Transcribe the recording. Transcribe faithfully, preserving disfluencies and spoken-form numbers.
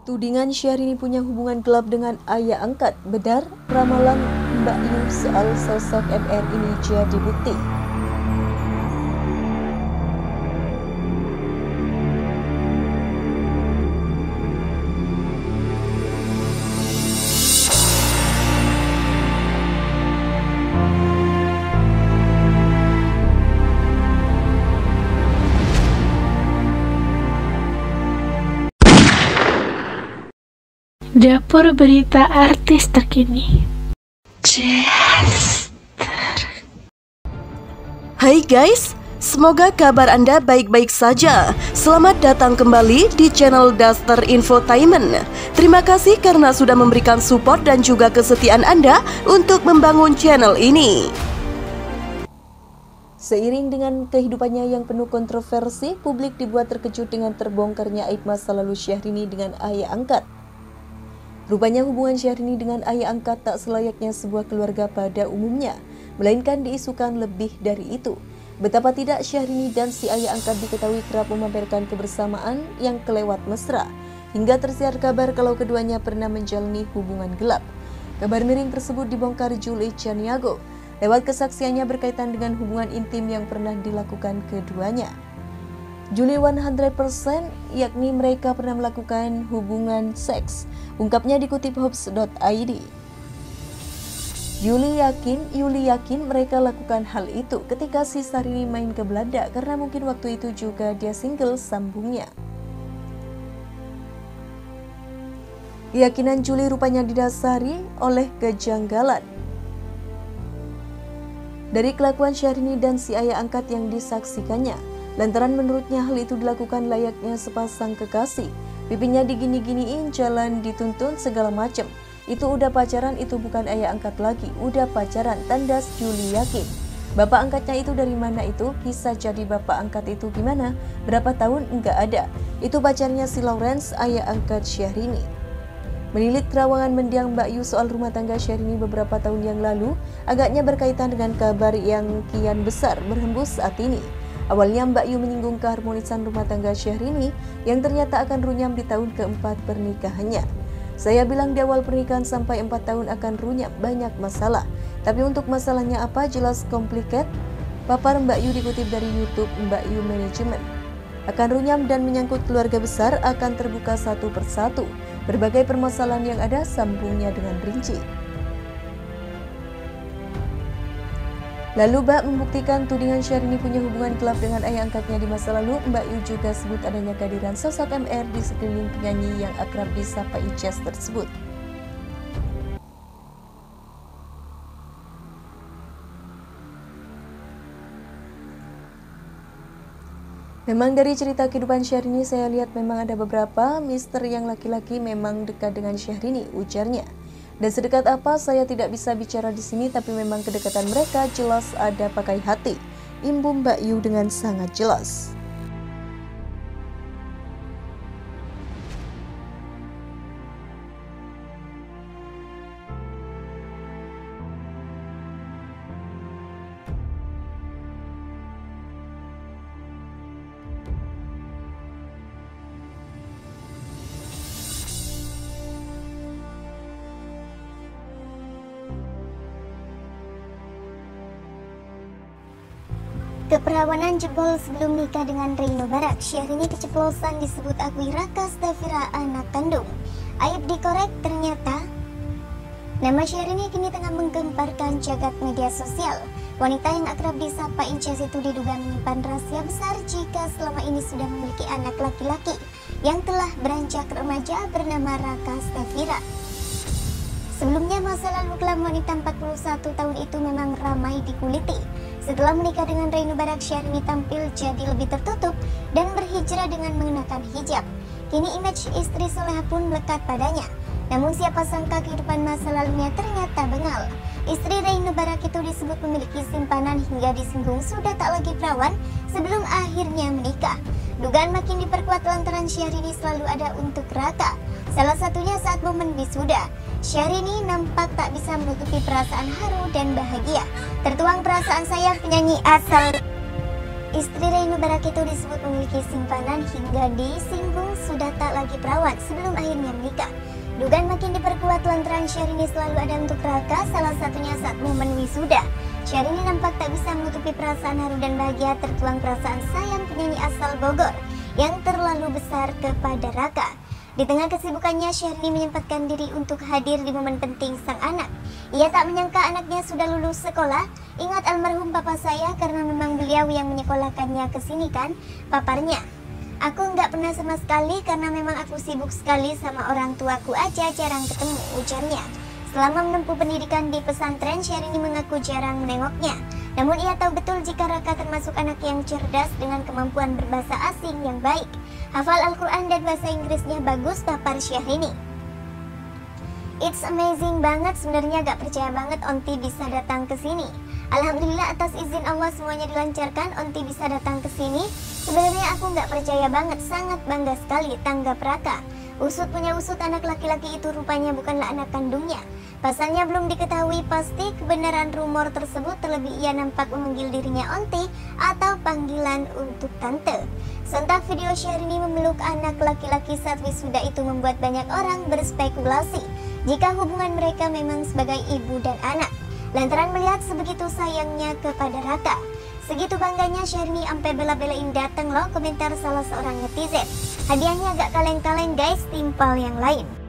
Tudingan Syahrini punya hubungan gelap dengan ayah angkat, benar? Ramalan Mbak Yu soal sosok M R ini jadi bukti. Dapur berita artis terkini. Hai guys, semoga kabar Anda baik-baik saja. Selamat datang kembali di channel Daster Infotainment. Terima kasih karena sudah memberikan support dan juga kesetiaan Anda untuk membangun channel ini. Seiring dengan kehidupannya yang penuh kontroversi, publik dibuat terkejut dengan terbongkarnya aib masa lalu Syahrini dengan ayah angkat. Rupanya hubungan Syahrini dengan ayah angkat tak selayaknya sebuah keluarga pada umumnya, melainkan diisukan lebih dari itu. Betapa tidak Syahrini dan si ayah angkat diketahui kerap memamerkan kebersamaan yang kelewat mesra, hingga tersiar kabar kalau keduanya pernah menjalani hubungan gelap. Kabar miring tersebut dibongkar Julie Chaniago lewat kesaksiannya berkaitan dengan hubungan intim yang pernah dilakukan keduanya. Julie seratus persen, yakni mereka pernah melakukan hubungan seks, ungkapnya dikutip Hobbs dot i d. Yuli yakin, Yuli yakin mereka lakukan hal itu ketika si Syahrini main ke Belanda karena mungkin waktu itu juga dia single, sambungnya. Keyakinan Julie rupanya didasari oleh kejanggalan dari kelakuan Syahrini dan si ayah angkat yang disaksikannya. Lantaran menurutnya hal itu dilakukan layaknya sepasang kekasih. Pipinya digini-giniin, jalan dituntun, segala macem. Itu udah pacaran, itu bukan ayah angkat lagi. Udah pacaran, tandas Julie yakin. Bapak angkatnya itu dari mana itu? Kisah jadi bapak angkat itu gimana? Berapa tahun? Enggak ada. Itu pacarnya si Lawrence, ayah angkat Syahrini. Menilik terawangan mendiang Mbak Yu soal rumah tangga Syahrini beberapa tahun yang lalu, agaknya berkaitan dengan kabar yang kian besar berhembus saat ini. Awalnya Mbak Yu menyinggung keharmonisan rumah tangga Syahrini yang ternyata akan runyam di tahun keempat pernikahannya. Saya bilang di awal pernikahan sampai empat tahun akan runyam, banyak masalah. Tapi untuk masalahnya apa? Jelas komplikat. Papar Mbak Yu dikutip dari YouTube Mbak Yu Management. Akan runyam dan menyangkut keluarga besar, akan terbuka satu persatu. Berbagai permasalahan yang ada, sambungnya dengan rinci. Lalu Mbak membuktikan tudingan Syahrini punya hubungan gelap dengan ayah angkatnya di masa lalu. Mbak Yu juga sebut adanya kehadiran sosok M R di sekeliling penyanyi yang akrab disapa Ices tersebut. Memang dari cerita kehidupan Syahrini saya lihat memang ada beberapa mister yang laki-laki memang dekat dengan Syahrini, ujarnya. Dan sedekat apa saya tidak bisa bicara di sini, tapi memang kedekatan mereka jelas ada pakai hati. Imbu Mbak Yu dengan sangat jelas. Keperawanan jebol sebelum nikah dengan Reino Barak. Syahrini keceplosan disebut akui Raka Stafira anak kandung. Aib dikorek, ternyata nama Syahrini kini tengah menggemparkan jagat media sosial. Wanita yang akrab disapa Inces itu diduga menyimpan rahasia besar jika selama ini sudah memiliki anak laki-laki yang telah beranjak remaja bernama Raka Stafira. Sebelumnya masa lalu kelam wanita empat puluh satu tahun itu memang ramai dikuliti. Setelah menikah dengan Reino Barak, Syahrini tampil jadi lebih tertutup dan berhijrah dengan mengenakan hijab. Kini image istri soleha pun melekat padanya. Namun siapa sangka kehidupan masa lalunya ternyata bengal. Istri Reino Barak itu disebut memiliki simpanan hingga disinggung sudah tak lagi perawan sebelum akhirnya menikah. Dugaan makin diperkuat lantaran Syahrini selalu ada untuk Raka. Salah satunya saat momen wisuda. Syahrini nampak tak bisa menutupi perasaan haru dan bahagia. Tertuang perasaan sayang penyanyi asal Istri Reino Barak itu disebut memiliki simpanan hingga disinggung sudah tak lagi perawat sebelum akhirnya menikah. Dugaan makin diperkuat lantaran Syahrini selalu ada untuk Raka, salah satunya saat momen wisuda. Syahrini nampak tak bisa menutupi perasaan haru dan bahagia tertuang perasaan sayang penyanyi asal Bogor yang terlalu besar kepada Raka. Di tengah kesibukannya, Syahrini menyempatkan diri untuk hadir di momen penting sang anak. Ia tak menyangka anaknya sudah lulus sekolah. Ingat almarhum papa saya karena memang beliau yang menyekolahkannya ke sini kan, paparnya. Aku nggak pernah sama sekali karena memang aku sibuk sekali sama orang tuaku aja, jarang ketemu, ujarnya. Selama menempuh pendidikan di pesantren, Syahrini mengaku jarang menengoknya. Namun ia tahu betul jika Raka termasuk anak yang cerdas dengan kemampuan berbahasa asing yang baik. Hafal Al-Quran dan bahasa Inggrisnya bagus, papar Syahrini. It's amazing banget, sebenarnya gak percaya banget Onti bisa datang ke sini. Alhamdulillah atas izin Allah semuanya dilancarkan, Onti bisa datang ke sini. Sebenarnya aku gak percaya banget, sangat bangga sekali, tanggap Raka. Usut punya usut, anak laki-laki itu rupanya bukanlah anak kandungnya. Pasalnya belum diketahui pasti kebenaran rumor tersebut, terlebih ia nampak memanggil dirinya Onti atau panggilan untuk tante. Sontak video Syahrini memeluk anak laki-laki saat wisuda itu membuat banyak orang berspekulasi jika hubungan mereka memang sebagai ibu dan anak, lantaran melihat sebegitu sayangnya kepada Raka. Segitu bangganya Syahrini ampe bela-belain datang loh, komentar salah seorang netizen. Hadiahnya agak kaleng-kaleng guys, timpal yang lain.